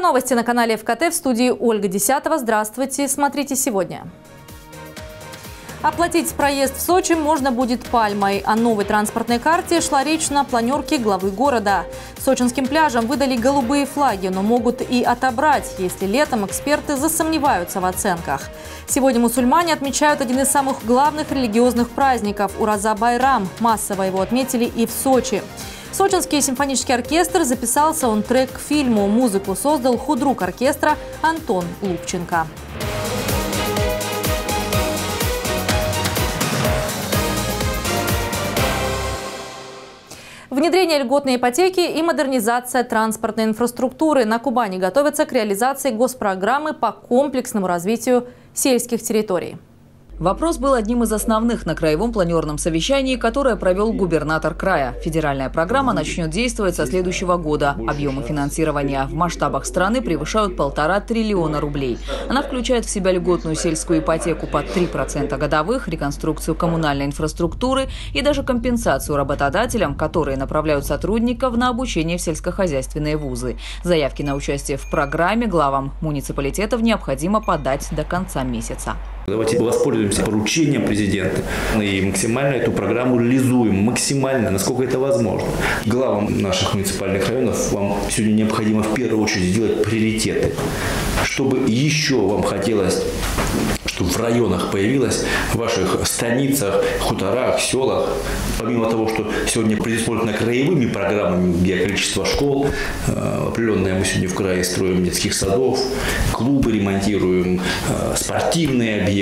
новости на канале ФКТ, в студии Ольга Десятова. Здравствуйте, смотрите сегодня. Оплатить проезд в Сочи можно будет пальмой. О новой транспортной карте шла речь на планерке главы города. Сочинским пляжам выдали голубые флаги, но могут и отобрать, если летом эксперты засомневаются в оценках. Сегодня мусульмане отмечают один из самых главных религиозных праздников – Ураза-Байрам. Массово его отметили и в Сочи. Сочинский симфонический оркестр записал саундтрек к фильму. Музыку создал худрук оркестра Антон Лубченко. Внедрение льготной ипотеки и модернизация транспортной инфраструктуры. На Кубани готовятся к реализации госпрограммы по комплексному развитию сельских территорий. Вопрос был одним из основных на краевом планерном совещании, которое провел губернатор края. Федеральная программа начнет действовать со следующего года. Объемы финансирования в масштабах страны превышают 1,5 триллиона рублей. Она включает в себя льготную сельскую ипотеку под 3% годовых, реконструкцию коммунальной инфраструктуры и даже компенсацию работодателям, которые направляют сотрудников на обучение в сельскохозяйственные вузы. Заявки на участие в программе главам муниципалитетов необходимо подать до конца месяца. Давайте воспользуемся поручением президента и максимально эту программу реализуем, максимально, насколько это возможно. Главам наших муниципальных районов вам сегодня необходимо в первую очередь сделать приоритеты, чтобы еще вам хотелось, чтобы в районах появилось, в ваших станицах, хуторах, селах, помимо того, что сегодня предусмотрено краевыми программами, где количество школ, определенное мы сегодня в крае строим детских садов, клубы ремонтируем, спортивные объекты,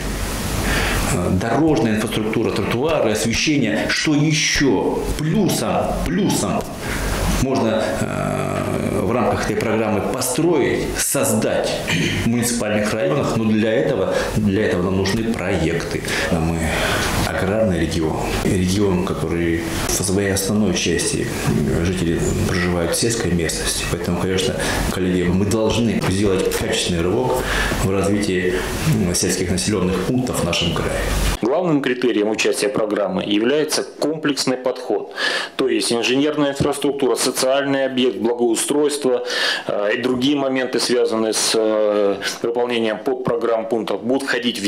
дорожная инфраструктура, тротуары, освещение. Что еще плюсом можно в рамках этой программы построить, создать в муниципальных районах, но для этого нам нужны проекты. Мы аграрный регион, который в своей основной части жители проживают в сельской местности. Поэтому, конечно, коллеги, мы должны сделать качественный рывок в развитии сельских населенных пунктов в нашем крае. Главным критерием участия программы является комплексный подход, то есть инженерная инфраструктура, социальный объект, благоустройство и другие моменты, связанные с выполнением подпрограмм пунктов, будут входить в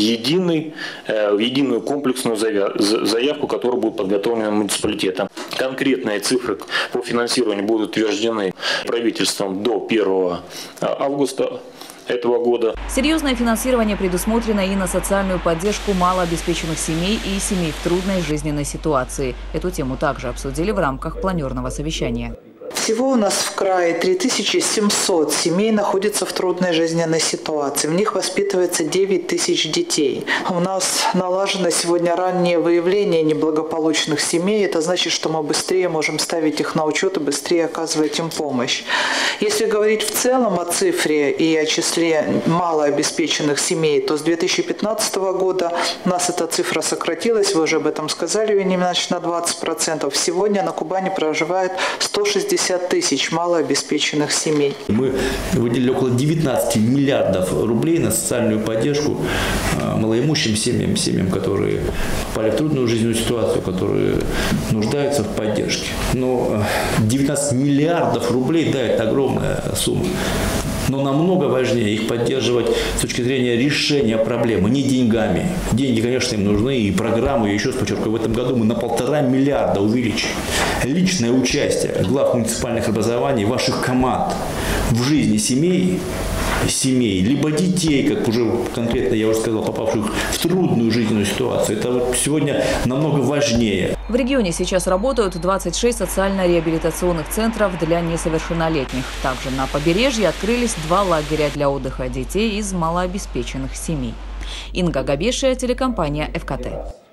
единую комплексную заявку, которая будет подготовлена муниципалитетом. Конкретные цифры по финансированию будут утверждены правительством до 1 августа этого года. Серьезное финансирование предусмотрено и на социальную поддержку малообеспеченных семей и семей в трудной жизненной ситуации. Эту тему также обсудили в рамках планерного совещания. Всего у нас в крае 3700 семей находятся в трудной жизненной ситуации. В них воспитывается 9000 детей. У нас налажено сегодня раннее выявление неблагополучных семей. Это значит, что мы быстрее можем ставить их на учет и быстрее оказывать им помощь. Если говорить в целом о цифре и о числе малообеспеченных семей, то с 2015 года у нас эта цифра сократилась. Вы уже об этом сказали, Евгений Иванович, на 20%. Сегодня на Кубани проживает 160 тысяч малообеспеченных семей. Мы выделили около 19 миллиардов рублей на социальную поддержку малоимущим семьям, которые попали в трудную жизненную ситуацию, которые нуждаются в поддержке. Но 19 миллиардов рублей, да, это огромная сумма. Но намного важнее их поддерживать с точки зрения решения проблемы, не деньгами. Деньги, конечно, им нужны, и программы, еще раз подчеркиваю, в этом году мы на 1,5 миллиарда увеличим. Личное участие глав муниципальных образований, ваших команд в жизни семей, либо детей, как уже конкретно я уже сказал, попавших в трудную жизненную ситуацию. Это вот сегодня намного важнее. В регионе сейчас работают 26 социально-реабилитационных центров для несовершеннолетних. Также на побережье открылись 2 лагеря для отдыха детей из малообеспеченных семей. Инга Габешия, телекомпания ФКТ.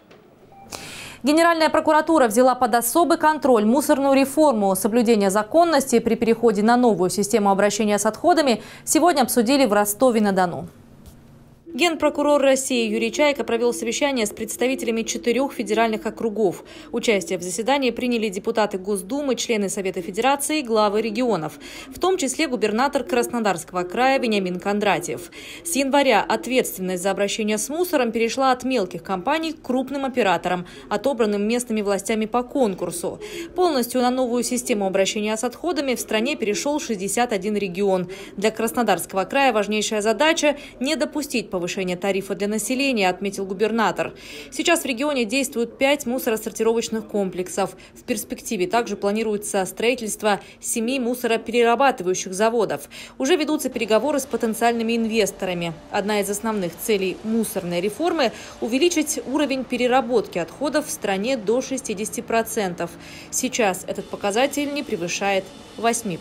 Генеральная прокуратура взяла под особый контроль мусорную реформу. Соблюдение законности при переходе на новую систему обращения с отходами сегодня обсудили в Ростове-на-Дону. Генпрокурор России Юрий Чайка провел совещание с представителями 4 федеральных округов. Участие в заседании приняли депутаты Госдумы, члены Совета Федерации и главы регионов, в том числе губернатор Краснодарского края Вениамин Кондратьев. С января ответственность за обращение с мусором перешла от мелких компаний к крупным операторам, отобранным местными властями по конкурсу. Полностью на новую систему обращения с отходами в стране перешел 61 регион. Для Краснодарского края важнейшая задача – не допустить повышения тарифа для населения, отметил губернатор. Сейчас в регионе действуют 5 мусоросортировочных комплексов. В перспективе также планируется строительство 7 мусороперерабатывающих заводов. Уже ведутся переговоры с потенциальными инвесторами. Одна из основных целей мусорной реформы – увеличить уровень переработки отходов в стране до 60%. Сейчас этот показатель не превышает 8%.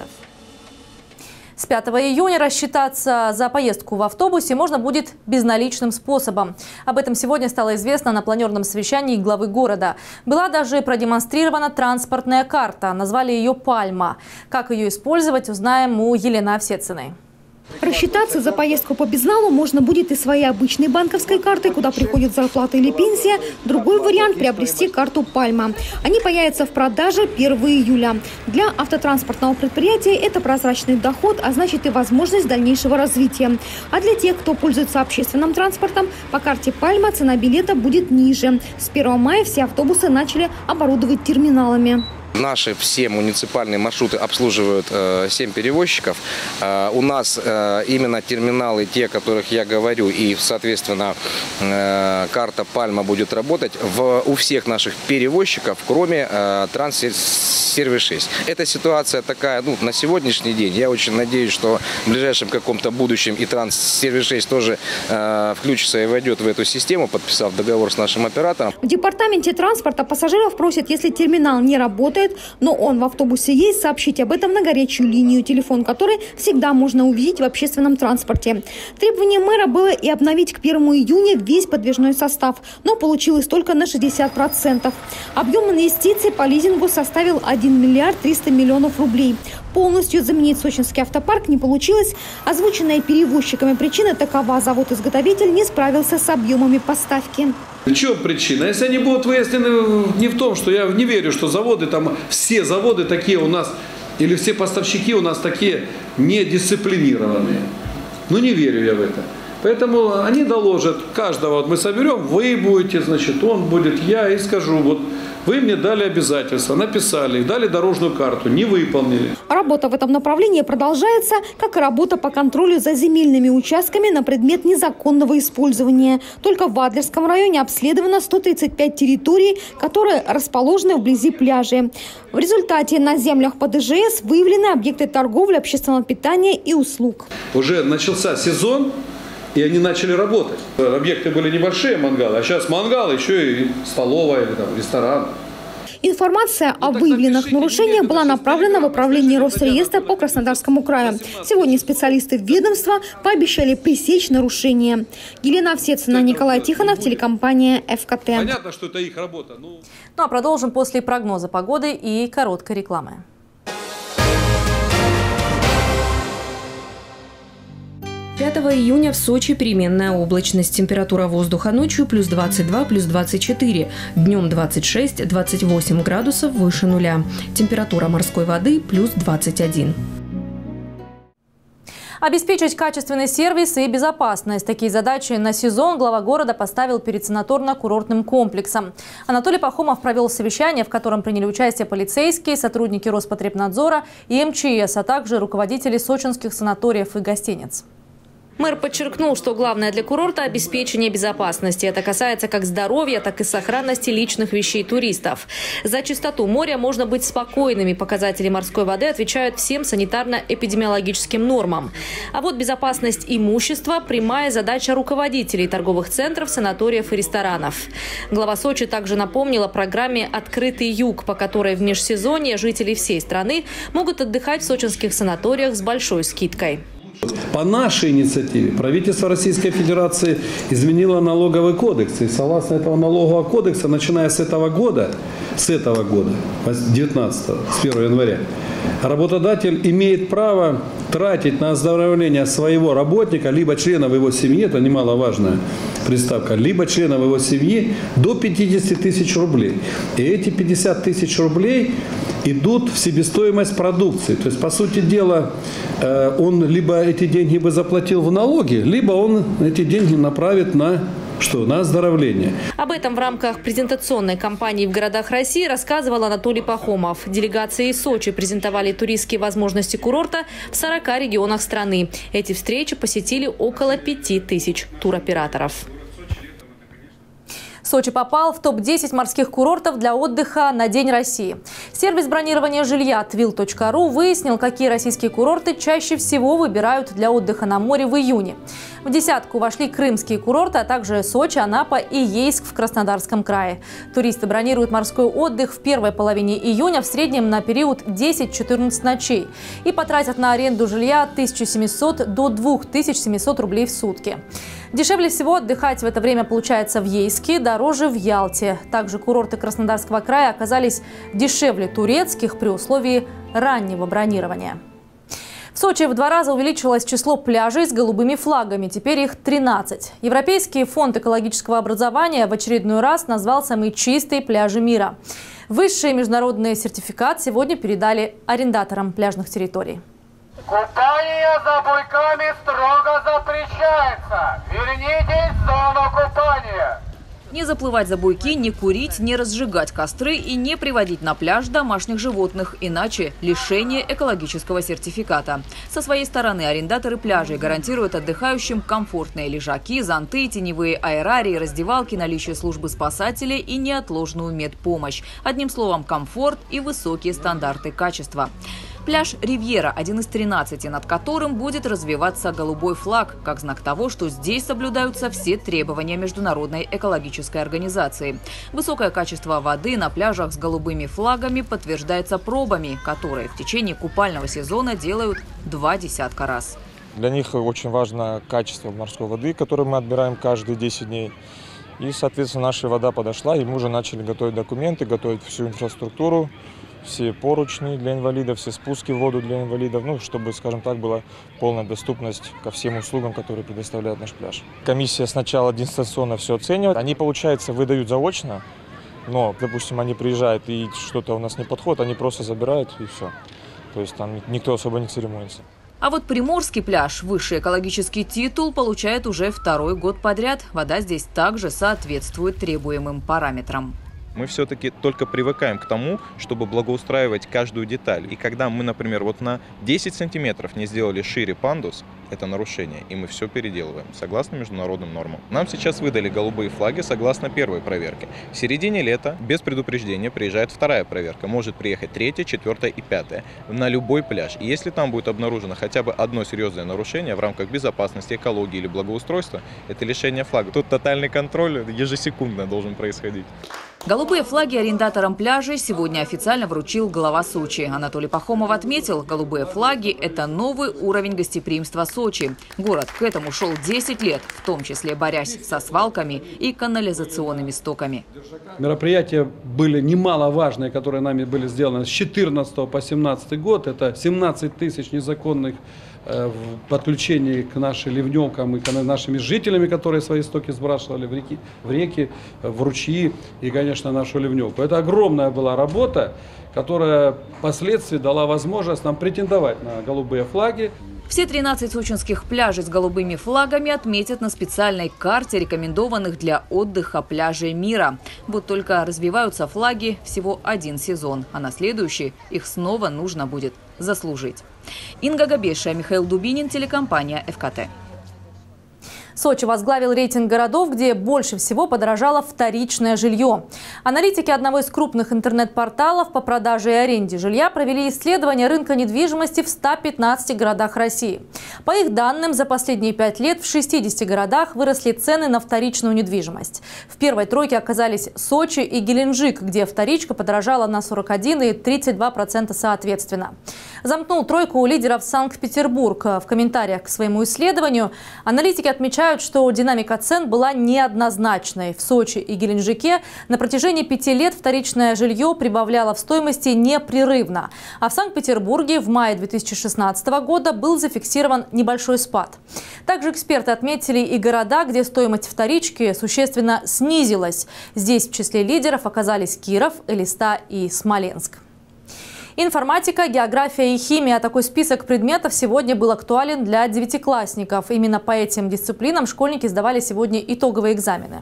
С 5 июня рассчитаться за поездку в автобусе можно будет безналичным способом. Об этом сегодня стало известно на планерном совещании главы города. Была даже продемонстрирована транспортная карта. Назвали ее «Пальма». Как ее использовать, узнаем у Елены Овсецыной. Рассчитаться за поездку по безналу можно будет и своей обычной банковской картой, куда приходит зарплата или пенсия. Другой вариант – приобрести карту «Пальма». Они появятся в продаже 1 июля. Для автотранспортного предприятия это прозрачный доход, а значит и возможность дальнейшего развития. А для тех, кто пользуется общественным транспортом, по карте «Пальма» цена билета будет ниже. С 1 мая все автобусы начали оборудовать терминалами. Наши все муниципальные маршруты обслуживают 7 перевозчиков. У нас именно терминалы, те, о которых я говорю, и, соответственно, карта «Пальма» будет работать у всех наших перевозчиков, кроме Транссервис 6. Эта ситуация такая, на сегодняшний день. Я очень надеюсь, что в ближайшем каком-то будущем и Транссервис 6 тоже включится и войдет в эту систему, подписав договор с нашим оператором. В департаменте транспорта пассажиров просят, если терминал не работает, но он в автобусе есть, сообщить об этом на горячую линию, телефон которой всегда можно увидеть в общественном транспорте. Требование мэра было и обновить к 1 июня весь подвижной состав, но получилось только на 60%. Объем инвестиций по лизингу составил 1 миллиард 300 миллионов рублей. Полностью заменить сочинский автопарк не получилось. Озвученная перевозчиками причина такова: завод-изготовитель не справился с объемами поставки. В чем причина? Если они будут выяснены не в том, что я не верю, что заводы, все заводы такие у нас, или все поставщики у нас такие недисциплинированные. Не верю я в это. Поэтому они доложат каждого. Мы соберем, вы будете, он будет, я, и скажу, вы мне дали обязательства, написали, дали дорожную карту, не выполнили. Работа в этом направлении продолжается, как и работа по контролю за земельными участками на предмет незаконного использования. Только в Адлерском районе обследовано 135 территорий, которые расположены вблизи пляжей. В результате на землях под ИЖС выявлены объекты торговли, общественного питания и услуг. Уже начался сезон, и они начали работать. Объекты были небольшие, мангалы, а сейчас мангал, еще и столовая, или ресторан. Информация о выявленных нарушениях была направлена в управление Росреестра по Краснодарскому краю. Сегодня специалисты ведомства пообещали пресечь нарушения. Елена Овсецына, Николай Тихонов, телекомпания ФКТ. Понятно, что это их работа. А продолжим после прогноза погоды и короткой рекламы. 5 июня в Сочи переменная облачность. Температура воздуха ночью плюс 22, плюс 24. Днем 26-28 градусов выше нуля. Температура морской воды плюс 21. Обеспечить качественный сервис и безопасность. Такие задачи на сезон глава города поставил перед санаторно-курортным комплексом. Анатолий Пахомов провел совещание, в котором приняли участие полицейские, сотрудники Роспотребнадзора и МЧС, а также руководители сочинских санаториев и гостиниц. Мэр подчеркнул, что главное для курорта – обеспечение безопасности. Это касается как здоровья, так и сохранности личных вещей туристов. За чистоту моря можно быть спокойными. Показатели морской воды отвечают всем санитарно-эпидемиологическим нормам. А вот безопасность имущества – прямая задача руководителей торговых центров, санаториев и ресторанов. Глава Сочи также напомнил о программе «Открытый юг», по которой в межсезонье жители всей страны могут отдыхать в сочинских санаториях с большой скидкой. По нашей инициативе правительство Российской Федерации изменило налоговый кодекс. И согласно этого налогового кодекса, начиная с этого года, 19-го, с 1 января, работодатель имеет право тратить на оздоровление своего работника, либо членов его семьи, это немаловажная приставка, либо членов его семьи до 50 тысяч рублей. И эти 50 тысяч рублей идут в себестоимость продукции. То есть, по сути дела, он либо эти деньги бы заплатил в налоги, либо он эти деньги направит на оздоровление. Об этом в рамках презентационной кампании в городах России рассказывал Анатолий Пахомов. Делегации из Сочи презентовали туристские возможности курорта в 40 регионах страны. Эти встречи посетили около 5000 туроператоров. Сочи попал в топ-10 морских курортов для отдыха на День России. Сервис бронирования жилья Twill.ru выяснил, какие российские курорты чаще всего выбирают для отдыха на море в июне. В десятку вошли крымские курорты, а также Сочи, Анапа и Ейск в Краснодарском крае. Туристы бронируют морской отдых в первой половине июня в среднем на период 10-14 ночей и потратят на аренду жилья от 1700 до 2700 рублей в сутки. Дешевле всего отдыхать в это время получается в Ейске, дороже в Ялте. Также курорты Краснодарского края оказались дешевле турецких при условии раннего бронирования. В Сочи в 2 раза увеличилось число пляжей с голубыми флагами. Теперь их 13. Европейский фонд экологического образования в очередной раз назвал самые чистые пляжи мира. Высший международный сертификат сегодня передали арендаторам пляжных территорий. Купание за буйками строго запрещается. Вернитесь в зону купания. Не заплывать за буйки, не курить, не разжигать костры и не приводить на пляж домашних животных, иначе лишение экологического сертификата. Со своей стороны арендаторы пляжей гарантируют отдыхающим комфортные лежаки, зонты, теневые аэрарии, раздевалки, наличие службы спасателей и неотложную медпомощь. Одним словом, комфорт и высокие стандарты качества. Пляж «Ривьера» – один из 13, над которым будет развиваться голубой флаг, как знак того, что здесь соблюдаются все требования Международной экологической организации. Высокое качество воды на пляжах с голубыми флагами подтверждается пробами, которые в течение купального сезона делают 20 раз. Для них очень важно качество морской воды, которую мы отбираем каждые 10 дней. И, соответственно, наша вода подошла, и мы уже начали готовить документы, готовить всю инфраструктуру. Все поручни для инвалидов, все спуски в воду для инвалидов, чтобы, скажем так, была полная доступность ко всем услугам, которые предоставляет наш пляж. Комиссия сначала дистанционно все оценивает. Они, получается, выдают заочно, но, допустим, они приезжают и что-то у нас не подходит, они просто забирают и все. То есть там никто особо не церемонится. А вот Приморский пляж, высший экологический титул, получает уже 2-й год подряд. Вода здесь также соответствует требуемым параметрам. Мы все-таки только привыкаем к тому, чтобы благоустраивать каждую деталь. И когда мы, например, вот на 10 сантиметров не сделали шире пандус, это нарушение, и мы все переделываем, согласно международным нормам. Нам сейчас выдали голубые флаги согласно первой проверке. В середине лета без предупреждения приезжает 2-я проверка. Может приехать 3-я, 4-я и 5-я на любой пляж. И если там будет обнаружено хотя бы одно серьезное нарушение в рамках безопасности, экологии или благоустройства, это лишение флага. Тут тотальный контроль ежесекундно должен происходить. Голубые флаги арендаторам пляжей сегодня официально вручил глава Сочи. Анатолий Пахомов отметил, голубые флаги – это новый уровень гостеприимства Сочи. Город к этому шел 10 лет, в том числе борясь со свалками и канализационными стоками. Мероприятия были немаловажные, которые нами были сделаны с 2014 по 2017 год. Это 17 тысяч незаконных подключений к нашим ливневкам и к нашими жителями, которые свои стоки сбрасывали в реки, в ручьи и, конечно, нашу ливневку. Это огромная была работа, которая впоследствии дала возможность нам претендовать на голубые флаги. Все 13 сочинских пляжей с голубыми флагами отметят на специальной карте рекомендованных для отдыха пляжей мира. Вот только развиваются флаги всего 1 сезон, а на следующий их снова нужно будет заслужить. Инга Габеша, Михаил Дубинин, телекомпания ФКТ. Сочи возглавил рейтинг городов, где больше всего подорожало вторичное жилье. Аналитики одного из крупных интернет-порталов по продаже и аренде жилья провели исследование рынка недвижимости в 115 городах России. По их данным, за последние 5 лет в 60 городах выросли цены на вторичную недвижимость. В первой тройке оказались Сочи и Геленджик, где вторичка подорожала на 41 и 32% соответственно. Замкнул тройку у лидеров Санкт-Петербург. В комментариях к своему исследованию аналитики отмечают, что динамика цен была неоднозначной. В Сочи и Геленджике на протяжении 5 лет вторичное жилье прибавляло в стоимости непрерывно. А в Санкт-Петербурге в мае 2016 года был зафиксирован небольшой спад. Также эксперты отметили и города, где стоимость вторички существенно снизилась. Здесь в числе лидеров оказались Киров, Элиста и Смоленск. Информатика, география и химия. Такой список предметов сегодня был актуален для девятиклассников. Именно по этим дисциплинам школьники сдавали сегодня итоговые экзамены.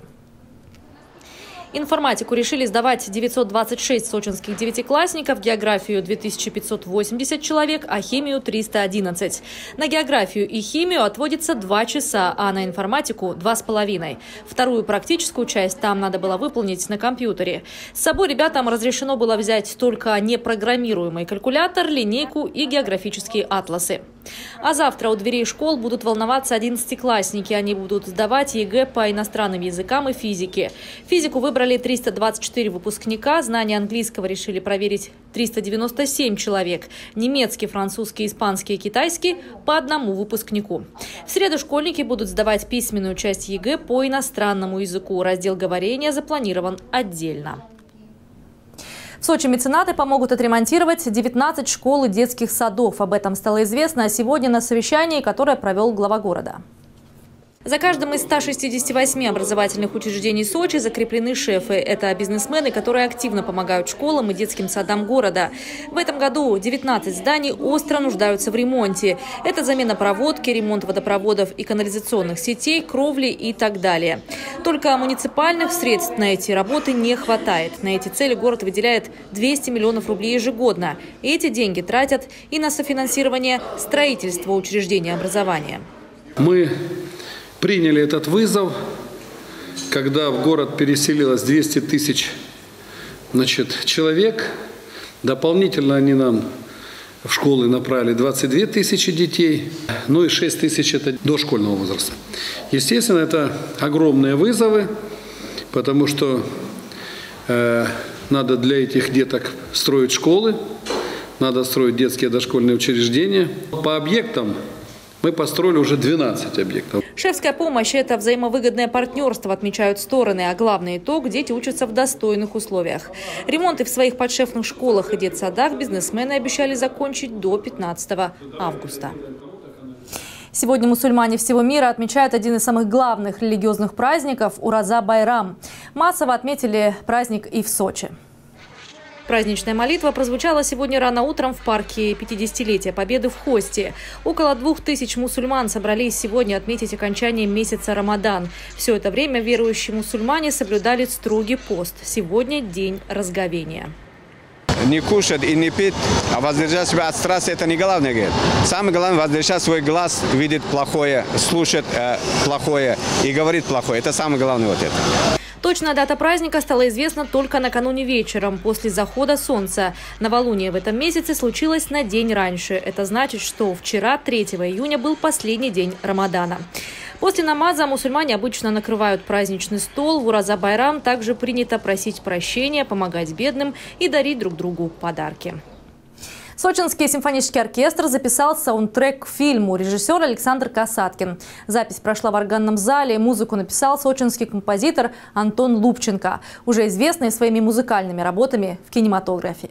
Информатику решили сдавать 926 сочинских девятиклассников, географию 2580 человек, а химию 311. На географию и химию отводится 2 часа, а на информатику 2,5. Вторую практическую часть там надо было выполнить на компьютере. С собой ребятам разрешено было взять только непрограммируемый калькулятор, линейку и географические атласы. А завтра у дверей школ будут волноваться 11-классники. Они будут сдавать ЕГЭ по иностранным языкам и физике. Физику выбрали 324 выпускника. Знания английского решили проверить 397 человек. Немецкий, французский, испанский и китайский по 1 выпускнику. В среду школьники будут сдавать письменную часть ЕГЭ по иностранному языку. Раздел говорения запланирован отдельно. В Сочи меценаты помогут отремонтировать 19 школ и детских садов. Об этом стало известно сегодня на совещании, которое провел глава города. За каждым из 168 образовательных учреждений Сочи закреплены шефы. Это бизнесмены, которые активно помогают школам и детским садам города. В этом году 19 зданий остро нуждаются в ремонте. Это замена проводки, ремонт водопроводов и канализационных сетей, кровли и так далее. Только муниципальных средств на эти работы не хватает. На эти цели город выделяет 200 миллионов рублей ежегодно. И эти деньги тратят и на софинансирование строительства учреждений образования. Мы приняли этот вызов, когда в город переселилось 200 тысяч человек. Дополнительно они нам в школы направили 22 тысячи детей, ну и 6 тысяч это дошкольного возраста. Естественно, это огромные вызовы, потому что надо для этих деток строить школы, надо строить детские дошкольные учреждения. По объектам мы построили уже 12 объектов. Шефская помощь – это взаимовыгодное партнерство, отмечают стороны. А главный итог – дети учатся в достойных условиях. Ремонты в своих подшефных школах и детсадах бизнесмены обещали закончить до 15 августа. Сегодня мусульмане всего мира отмечают один из самых главных религиозных праздников – Ураза-Байрам. Массово отметили праздник и в Сочи. Праздничная молитва прозвучала сегодня рано утром в парке 50-летия Победы в Хосте. Около 2000 мусульман собрались сегодня отметить окончание месяца Рамадан. Все это время верующие мусульмане соблюдали строгий пост. Сегодня день разговения. Не кушать и не пить, а воздержать себя от страсти – это не главное, говорит. Самое главное – воздержать свой глаз, видеть плохое, слушать плохое и говорить плохое. Это самое главное вот это. Точная дата праздника стала известна только накануне вечером, после захода солнца. Новолуние в этом месяце случилось на день раньше. Это значит, что вчера, 3 июня, был последний день Рамадана. После намаза мусульмане обычно накрывают праздничный стол. В Ураза-Байрам также принято просить прощения, помогать бедным и дарить друг другу подарки. Сочинский симфонический оркестр записал саундтрек к фильму. Режиссер Александр Касаткин. Запись прошла в органном зале. Музыку написал сочинский композитор Антон Лубченко, уже известный своими музыкальными работами в кинематографе.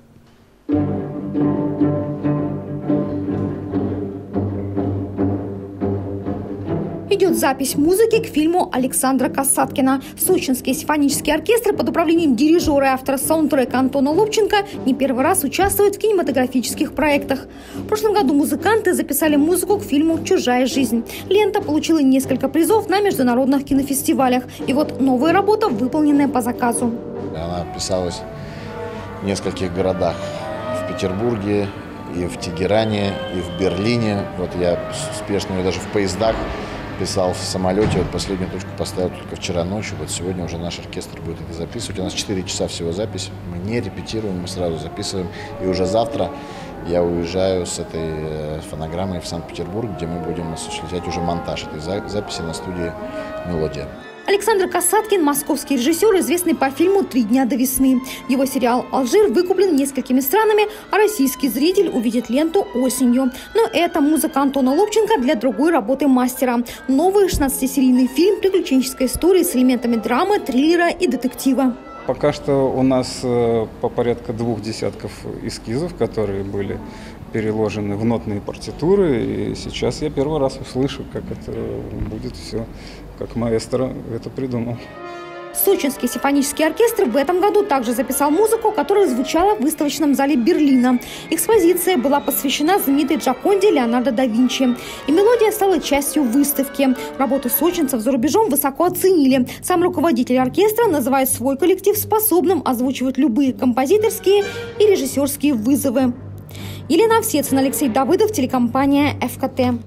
Идет запись музыки к фильму Александра Касаткина. Сочинский симфонический оркестр под управлением дирижера и автора саундтрека Антона Лубченко не первый раз участвует в кинематографических проектах. В прошлом году музыканты записали музыку к фильму «Чужая жизнь». Лента получила несколько призов на международных кинофестивалях. И вот новая работа, выполненная по заказу. Она писалась в нескольких городах. В Петербурге, и в Тегеране, и в Берлине. Вот я спешно даже в поездах писал в самолете, вот последнюю точку поставил только вчера ночью, вот сегодня уже наш оркестр будет это записывать. У нас 4 часа всего запись, мы не репетируем, мы сразу записываем. И уже завтра я уезжаю с этой фонограммой в Санкт-Петербург, где мы будем осуществлять уже монтаж этой записи на студии «Мелодия». Александр Касаткин – московский режиссер, известный по фильму «3 дня до весны». Его сериал «Алжир» выкуплен несколькими странами, а российский зритель увидит ленту осенью. Но это музыка Антона Лобченко для другой работы мастера. Новый 16-серийный фильм приключенческой истории с элементами драмы, триллера и детектива. Пока что у нас по порядка 2 десятков эскизов, которые были переложены в нотные партитуры. И сейчас я первый раз услышу, как это будет все, как маэстро это придумал. Сочинский симфонический оркестр в этом году также записал музыку, которая звучала в выставочном зале Берлина. Экспозиция была посвящена знаменитой Джоконде Леонардо да Винчи. И мелодия стала частью выставки. Работу сочинцев за рубежом высоко оценили. Сам руководитель оркестра называет свой коллектив способным озвучивать любые композиторские и режиссерские вызовы. Елена Овсецина, Алексей Давыдов, телекомпания ФКТ.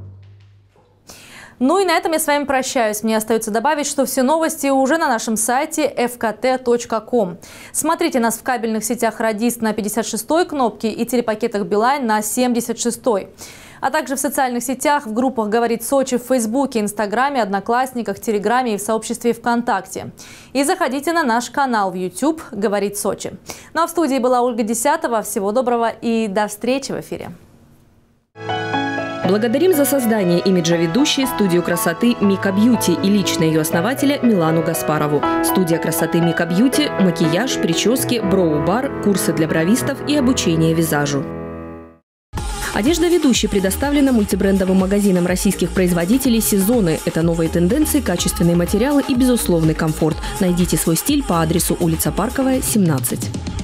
Ну и на этом я с вами прощаюсь. Мне остается добавить, что все новости уже на нашем сайте fkt.com. Смотрите нас в кабельных сетях «Радист» на 56-й кнопке и телепакетах «Билайн» на 76-й. А также в социальных сетях, в группах «Говорит Сочи» в Фейсбуке, Инстаграме, Одноклассниках, Телеграме и в сообществе ВКонтакте. И заходите на наш канал в YouTube «Говорит Сочи». Ну а в студии была Ольга Десятова. Всего доброго и до встречи в эфире. Благодарим за создание имиджа ведущей студию красоты Мика Бьюти и лично ее основателя Милану Гаспарову. Студия красоты Мика Бьюти – макияж, прически, броу-бар, курсы для бровистов и обучение визажу. Одежда ведущей предоставлена мультибрендовым магазином российских производителей «Сезоны». Это новые тенденции, качественные материалы и безусловный комфорт. Найдите свой стиль по адресу улица Парковая, 17.